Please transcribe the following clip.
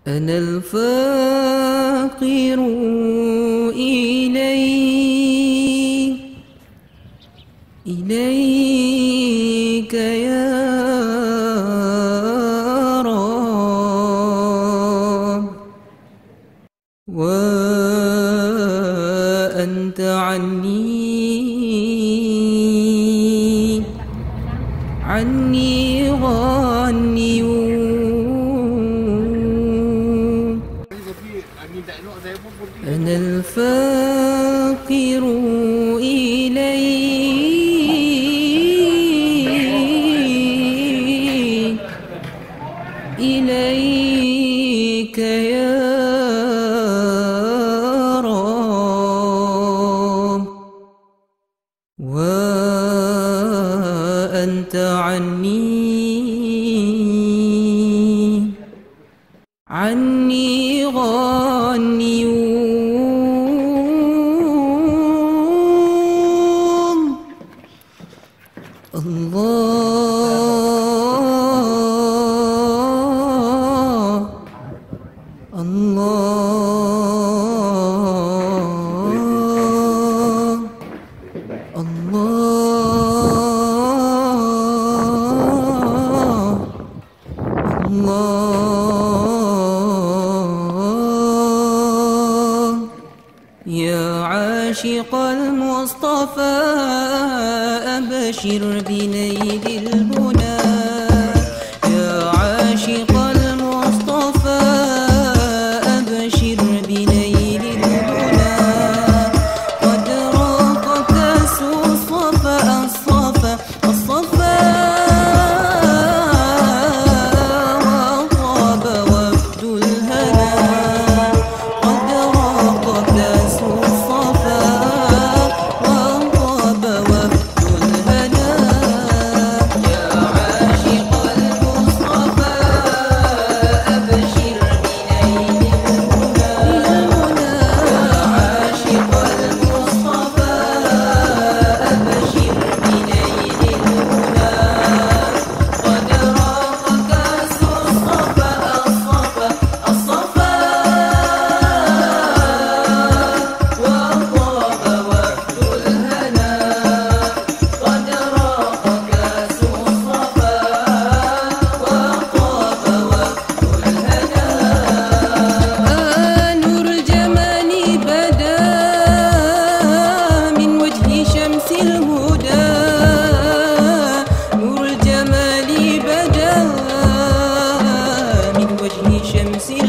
أنا الفقير إليك يا رب، وأنت عني غني. أنا الفقير إليك يا رب، وأنت عني غني. الله الله الله الله. يا عاشق المصطفى أبشر بنيل المنى، يا عاشق المصطفى أبشر بنيل المنى. قد راق كأس الصفا الصفا الصفا، وطاب وفد الهنا. قد راق كأس الصفا وطاب وفد الهنا. يا عاشق المصطفى أبشر بنيل المنى، يا عاشق المصطفى أبشر بنيل المنى. قد راق كأس الصفا الصفا الصفا، وطاب وفد الهنا. قد راق كأس الصفا وطاب وفد الهنا. نور الجمال بدا من وجه شمس الهدى، نور الجمال بدا من وجه شمس الهدى.